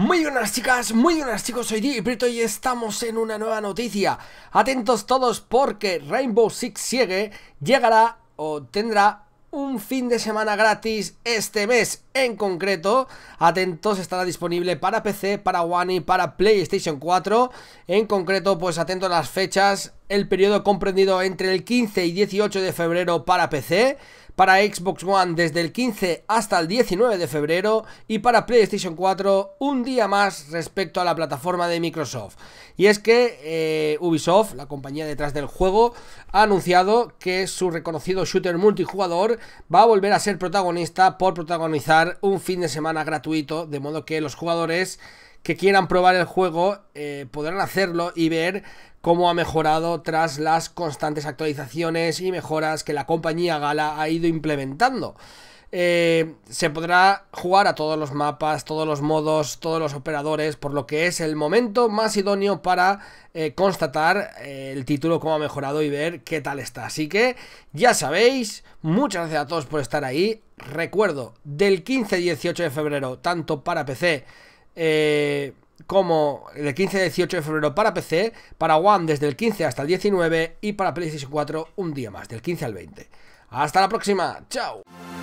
Muy buenas chicas, muy buenas chicos, soy Diego y estamos en una nueva noticia. Atentos todos porque Rainbow Six Siege llegará o tendrá un fin de semana gratis este mes en concreto. Atentos, estará disponible para PC, para One y para PlayStation 4. En concreto, pues atentos a las fechas. El periodo comprendido entre el 15 y 18 de febrero para PC, para Xbox One desde el 15 hasta el 19 de febrero y para PlayStation 4 un día más respecto a la plataforma de Microsoft. Y es que Ubisoft, la compañía detrás del juego, ha anunciado que su reconocido shooter multijugador va a volver a ser protagonista por protagonizar un fin de semana gratuito, de modo que los jugadores que quieran probar el juego podrán hacerlo y ver cómo ha mejorado tras las constantes actualizaciones y mejoras que la compañía Gala ha ido implementando. Se podrá jugar a todos los mapas, todos los modos, todos los operadores, por lo que es el momento más idóneo para constatar el título, cómo ha mejorado y ver qué tal está. Así que ya sabéis, muchas gracias a todos por estar ahí. Recuerdo, del 15 al 18 de febrero, tanto para PC como del 15 al 18 de febrero para PC, para One desde el 15 hasta el 19 y para PlayStation 4 un día más, del 15 al 20. Hasta la próxima, chao.